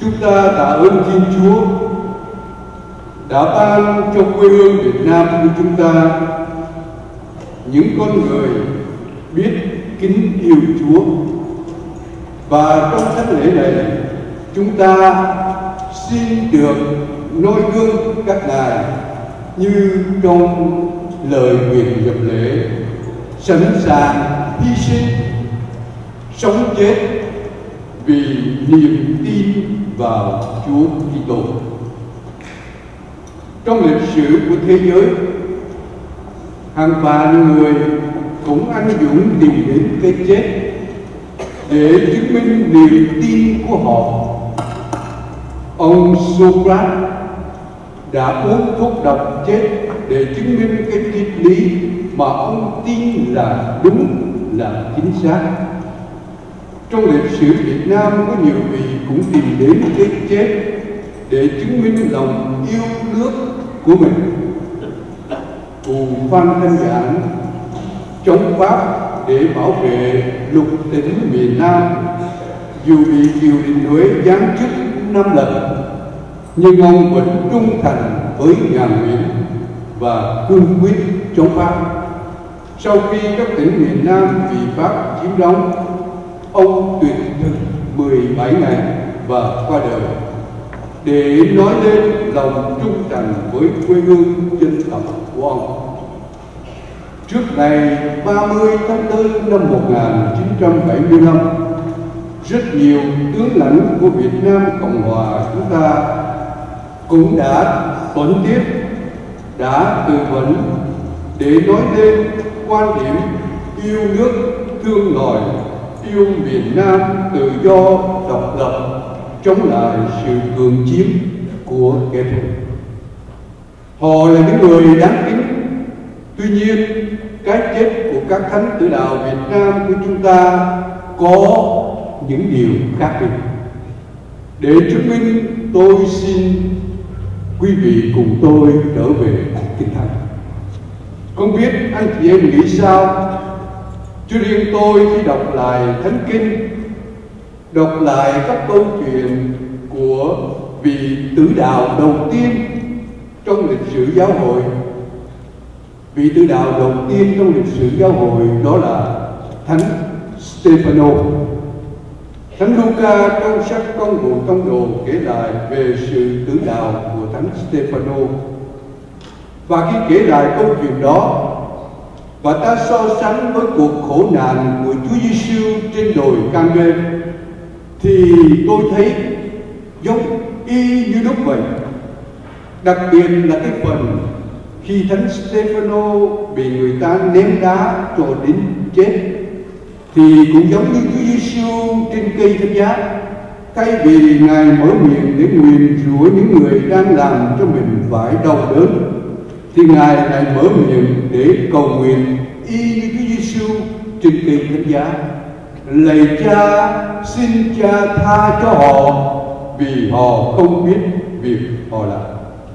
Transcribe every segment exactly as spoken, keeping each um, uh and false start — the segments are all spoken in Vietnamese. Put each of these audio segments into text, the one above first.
Chúng ta tạ ơn Thiên Chúa đã ban cho quê hương Việt Nam của chúng ta những con người biết kính yêu Chúa. Và trong thánh lễ này, chúng ta xin được noi gương các ngài như trong lời nguyện nhập lễ, sẵn sàng hy sinh, sống chết vì niềm tin vào Chúa Kitô. Trong lịch sử của thế giới, hàng vạn người cũng anh dũng tìm đến cái chết để chứng minh niềm tin của họ. Ông Socrates đã uống thuốc độc chết để chứng minh cái triết lý mà ông tin là đúng, là chính xác. Trong lịch sử Việt Nam có nhiều vị cũng tìm đến cái chết để chứng minh lòng yêu nước của mình. Cụ Phan Thanh Giản chống Pháp để bảo vệ lục tỉnh miền Nam, dù bị Triều Đình Huế giáng chức năm lần, nhưng ông vẫn trung thành với nhà Nguyễn và cương quyết chống Pháp. Sau khi các tỉnh miền Nam bị Pháp chiếm đóng, ông tuyệt thực mười bảy ngày và qua đời, để nói lên lòng trung thành với quê hương dân tộc của ông. Trước ngày ba mươi tháng tư năm một nghìn chín trăm bảy mươi lăm, rất nhiều tướng lãnh của Việt Nam Cộng Hòa chúng ta cũng đã tuẫn tiếp, đã từ vấn để nói lên quan điểm yêu nước, thương loài, yêu miền Nam tự do, độc lập, chống lại sự cường chiếm của kẻ thù. Họ là những người đáng kính. Tuy nhiên, cái chết của các thánh tử đạo Việt Nam của chúng ta có những điều khác biệt. Để chứng minh, tôi xin quý vị cùng tôi trở về Kinh Thánh. Không biết anh chị em nghĩ sao? Chứ riêng tôi khi đọc lại Thánh Kinh, đọc lại các câu chuyện của vị tử đạo đầu tiên trong lịch sử giáo hội. Vị tử đạo đầu tiên trong lịch sử giáo hội đó là Thánh Stephanos. Thánh Luca trong sách Công vụ Tông đồ kể lại về sự tử đạo của Thánh Stephanos. Và khi kể lại câu chuyện đó, và ta so sánh với cuộc khổ nạn của Chúa Giêsu trên đồi Can-mê, thì tôi thấy giống y như lúc vậy. Đặc biệt là cái phần khi Thánh Stephanos bị người ta ném đá cho đến chết, thì cũng giống như Chúa Giêsu trên cây thập giá. Thay vì Ngài mở miệng để nguyền rủa những người đang làm cho mình phải đau đớn, thì Ngài lại mở miệng để cầu nguyện y như Chúa Giêsu trên cây thập giá: lạy Cha, xin Cha tha cho họ, vì họ không biết việc họ làm.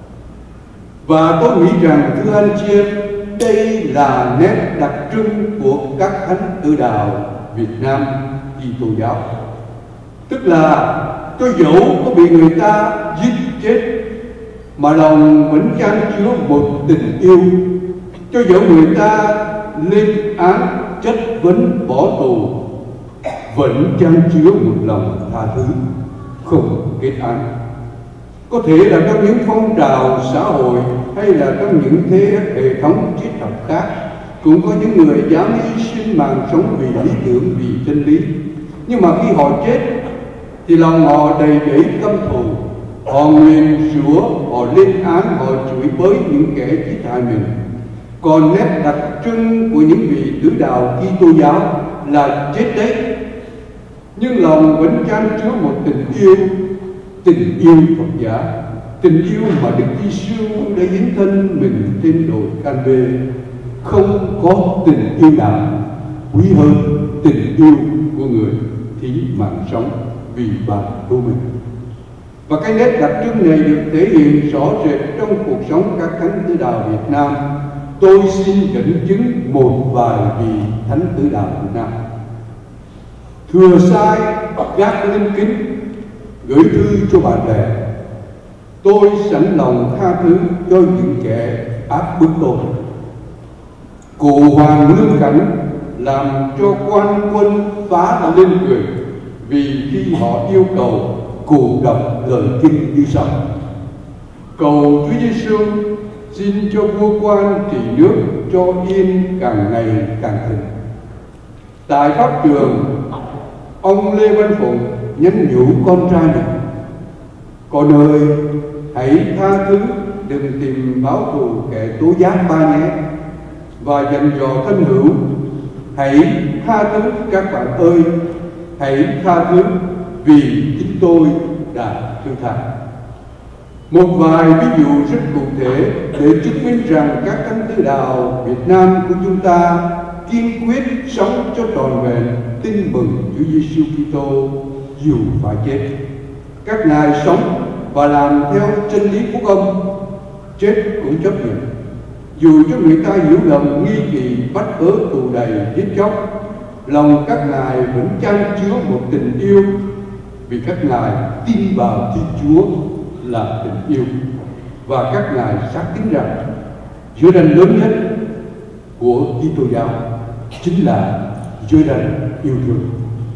Và tôi nghĩ rằng, thưa anh chị em, đây là nét đặc trưng của các thánh tử đạo Việt Nam Kitô giáo. Tức là cho dẫu có bị người ta giết chết, mà lòng vẫn chan chứa một tình yêu. Cho dẫu người ta lên án, chất vấn, bỏ tù, vẫn chan chứa một lòng tha thứ, không kết án. Có thể là trong những phong trào xã hội hay là trong những thế hệ thống triết học khác, cũng có những người dám hy sinh mạng sống vì lý tưởng, vì chân lý. Nhưng mà khi họ chết thì lòng họ đầy dẫy căm thù, họ nguyền rủa, họ lên án, họ chửi bới những kẻ giết hại mình. Còn nét đặc trưng của những vị tử đạo Kitô giáo là chết đấy, nhưng lòng vẫn chan chứa một tình yêu, tình yêu Phật giả, tình yêu mà Đức Giêsu đã hiến thân mình trên đồi Can-mê. Không có tình yêu nào quý hơn tình yêu của người thí mạng sống vì bạn của mình. Và cái nét đặc trưng này được thể hiện rõ rệt trong cuộc sống các thánh tử đạo Việt Nam. Tôi xin dẫn chứng một vài vị thánh tử đạo Việt Nam. Thừa sai, gác linh kính, gửi thư cho bạn bè. Tôi sẵn lòng tha thứ cho những kẻ áp bức tôi. Cụ Hoàng Lương Cảnh làm cho quan quân phá lên cười, vì khi họ yêu cầu cụ đọc lời kinh như sau: cầu Chúa Giêsu xin cho vua quan trị nước cho yên càng ngày càng thịnh. Tại pháp trường, ông Lê Văn Phụng nhắn nhủ con trai mình: con ơi, hãy tha thứ, đừng tìm báo thù kẻ tố giác ba nhé. Và dặn dò thân hữu: hãy tha thứ các bạn ơi, hãy tha thứ vì chính tôi đã thứ tha. Một vài ví dụ rất cụ thể để chứng minh rằng các thánh tử đạo Việt Nam của chúng ta kiên quyết sống cho trọn vẹn tin mừng Chúa Giêsu Kitô dù phải chết. Các ngài sống và làm theo chân lý phúc âm, chết cũng chấp nhận. Dù cho người ta hiểu lầm, nghi kỳ, bắt bớ, tù đầy, giết chóc, lòng các ngài vẫn chan chứa một tình yêu, vì các ngài tin vào Thiên Chúa là tình yêu, và các ngài xác tín rằng giới ranh lớn nhất của Kitô giáo chính là giới ranh yêu thương.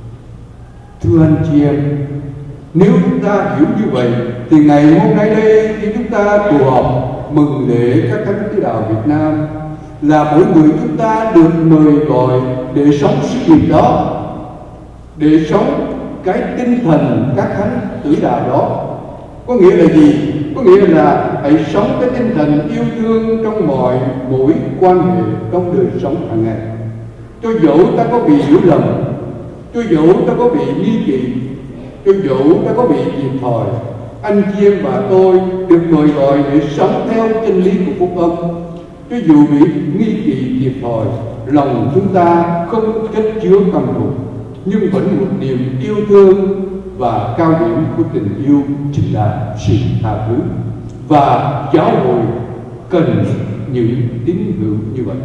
Thưa anh chị em, nếu chúng ta hiểu như vậy thì ngày hôm nay đây, khi chúng ta tụ họp mừng lễ các thánh tử đạo Việt Nam, là mỗi người chúng ta được mời gọi để sống sứ điệp đó, để sống cái tinh thần các thánh tử đạo đó. Có nghĩa là gì? Có nghĩa là hãy sống cái tinh thần yêu thương trong mọi mỗi quan hệ trong đời sống hàng ngày. Cho dẫu ta có bị hiểu lầm, cho dẫu ta có bị nghi kỵ, cho dẫu ta có bị thiệt thòi, anh chị em và tôi được mời gọi để sống theo chân lý của phúc âm. Cho dù bị nghi kỵ thiệt thòi, lòng chúng ta không chất chứa căm thù, nhưng vẫn một niềm yêu thương, và cao điểm của tình yêu chính là sự tha thứ. Và giáo hội cần những tín hữu như vậy.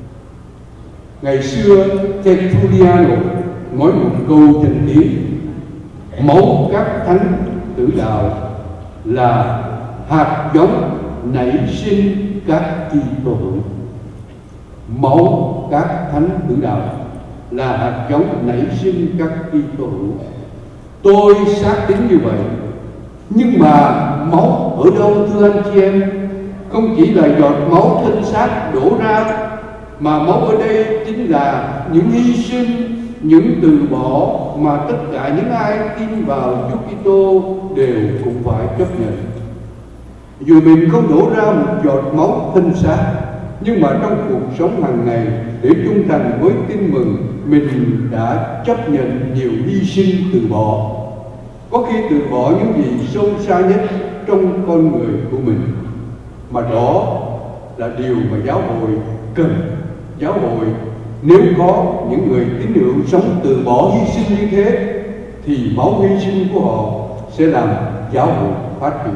Ngày xưa Tertulliano nói một câu danh tiếng: máu các thánh tử đạo là hạt giống nảy sinh các Kitô hữu. Máu các thánh tử đạo là hạt giống nảy sinh các Kitô hữu. Tôi xác tín như vậy. Nhưng mà máu ở đâu thưa anh chị em? Không chỉ là giọt máu thân xác đổ ra, mà máu ở đây chính là những hy sinh, những từ bỏ mà tất cả những ai tin vào Chúa Kitô đều cũng phải chấp nhận. Dù mình không đổ ra một giọt máu thân xác, nhưng mà trong cuộc sống hàng ngày để trung thành với tin mừng, mình đã chấp nhận nhiều hy sinh, từ bỏ. Có khi từ bỏ những gì sâu xa nhất trong con người của mình, mà đó là điều mà giáo hội cần. Giáo hội nếu có những người tín hữu sống từ bỏ hy sinh như thế, thì máu hy sinh của họ sẽ làm giáo hội phát triển.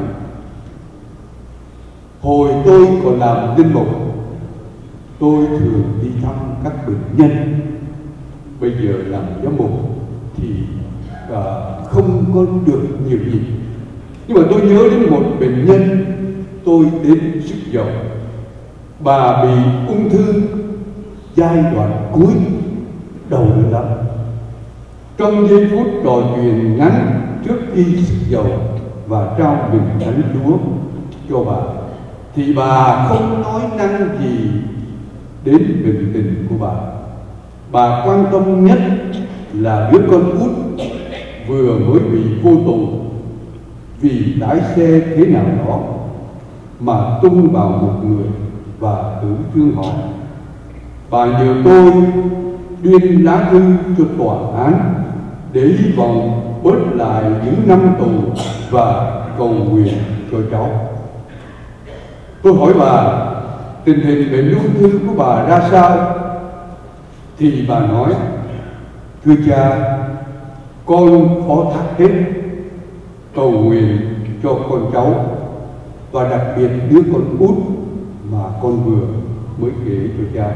Hồi tôi còn làm linh mục, tôi thường đi thăm các bệnh nhân. Bây giờ làm giám mục thì uh, không có được nhiều gì. Nhưng mà tôi nhớ đến một bệnh nhân tôi đến sức giàu. Bà bị ung thư giai đoạn cuối, đầu nữa lắm. Trong giây phút trò chuyện ngắn trước khi sức giàu và trao bình thánh Chúa cho bà, thì bà không nói năng gì đến bệnh tình của bà. Bà quan tâm nhất là đứa con út vừa mới bị vô tù vì lái xe thế nào đó mà tung vào một người và tử thương họ. Bà nhờ tôi tuyên lá thư cho tòa án để hy vọng bớt lại những năm tù và cầu nguyện cho cháu. Tôi hỏi bà tình hình bệnh ung thư của bà ra sao, thì bà nói: thưa cha, con phó thác hết cầu nguyện cho con cháu, và đặc biệt đứa con út mà con vừa mới kể cho cha.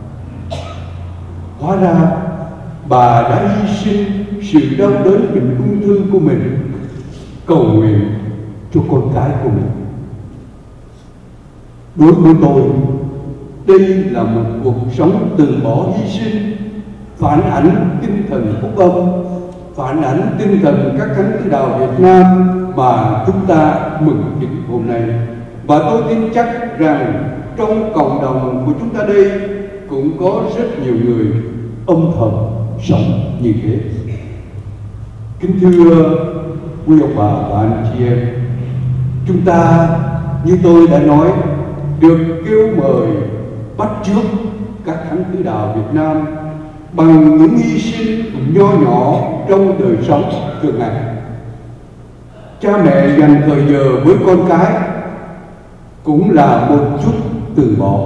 Hóa ra bà đã hy sinh sự đau đớn bệnh ung thư của mình cầu nguyện cho con cái của mình. Đối với tôi, đây là một cuộc sống từ bỏ hy sinh, phản ảnh tinh thần phúc âm, phản ảnh tinh thần các thánh tử đạo Việt Nam mà chúng ta mừng những hôm nay. Và tôi tin chắc rằng trong cộng đồng của chúng ta đây cũng có rất nhiều người âm thầm sống như thế. Kính thưa quý ông bà và anh chị em, chúng ta như tôi đã nói được kêu mời bắt chước các thánh tử đạo Việt Nam bằng những hy sinh nho nhỏ trong đời sống thường ngày. Cha mẹ dành thời giờ với con cái cũng là một chút từ bỏ.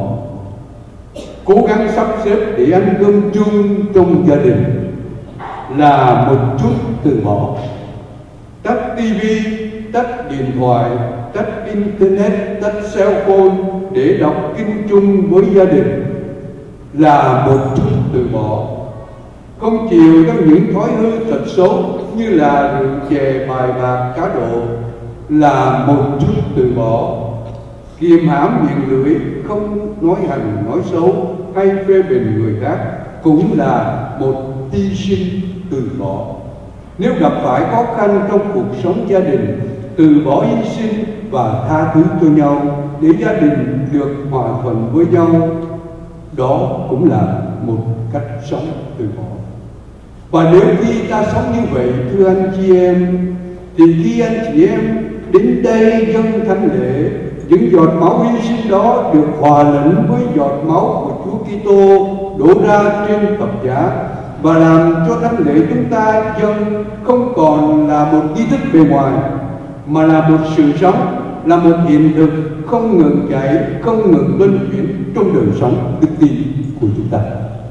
Cố gắng sắp xếp để ăn cơm chung trong gia đình là một chút từ bỏ. Tắt tivi, tắt điện thoại, tắt internet, tắt cell phone để đọc kinh chung với gia đình là một chút từ bỏ. Không chịu trong những thói hư tật xấu như là rượu chè, bài bạc, cá độ là một chút từ bỏ. Kiềm hãm miệng lưỡi, không nói hành nói xấu hay phê bình người khác cũng là một hy sinh từ bỏ. Nếu gặp phải khó khăn trong cuộc sống gia đình, từ bỏ hy sinh và tha thứ cho nhau để gia đình được hòa thuận với nhau, đó cũng là một cách sống từ bỏ. Và nếu khi ta sống như vậy, thưa anh chị em, thì khi anh chị em đến đây dâng thánh lễ, những giọt máu hy sinh đó được hòa lẫn với giọt máu của Chúa Kitô đổ ra trên thập giá và làm cho thánh lễ chúng ta dâng không còn là một nghi thức bề ngoài mà là một sự sống, là một hiện thực không ngừng chảy, không ngừng luân chuyển trong đời sống đức tin của chúng ta.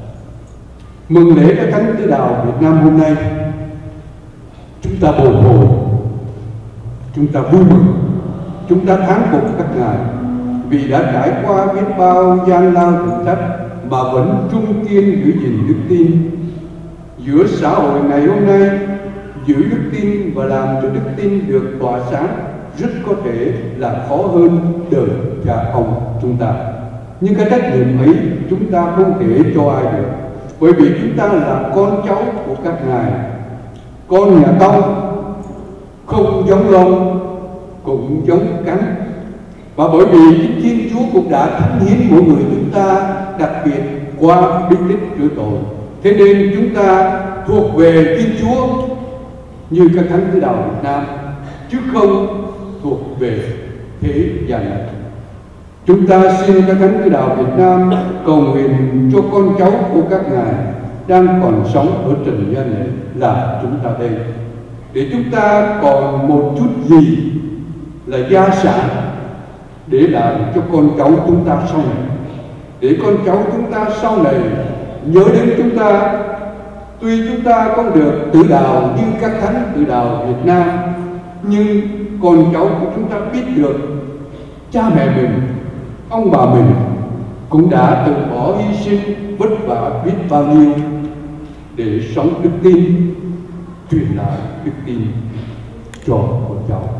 Mừng lễ các thánh tử đạo Việt Nam hôm nay, chúng ta bồi hồi, chúng ta vui mừng, chúng ta thán phục các ngài vì đã trải qua biết bao gian lao thử thách mà vẫn trung kiên giữ gìn đức tin. Giữa xã hội ngày hôm nay, giữ đức tin và làm cho đức tin được tỏa sáng rất có thể là khó hơn đời cha ông chúng ta. Nhưng cái trách nhiệm ấy chúng ta không thể cho ai được, bởi vì chúng ta là con cháu của các ngài, con nhà Tông, không giống lông cũng giống cánh. Và bởi vì Thiên Chúa cũng đã thánh hiến mỗi người chúng ta, đặc biệt qua bí tích rửa tội, thế nên chúng ta thuộc về Thiên Chúa như các thánh tử đạo Việt Nam, chứ không thuộc về thế gian này. Chúng ta xin các thánh tử đạo Việt Nam cầu nguyện cho con cháu của các ngài đang còn sống ở trần gian này là chúng ta đây, để chúng ta còn một chút gì là gia sản để làm cho con cháu chúng ta sau này, để con cháu chúng ta sau này nhớ đến chúng ta. Tuy chúng ta không được tự đạo như các thánh tự đạo Việt Nam, nhưng con cháu của chúng ta biết được cha mẹ mình, ông bà mình cũng đã từ bỏ hy sinh vất vả biết bao nhiêu để sống đức tin, truyền lại đức tin cho con cháu.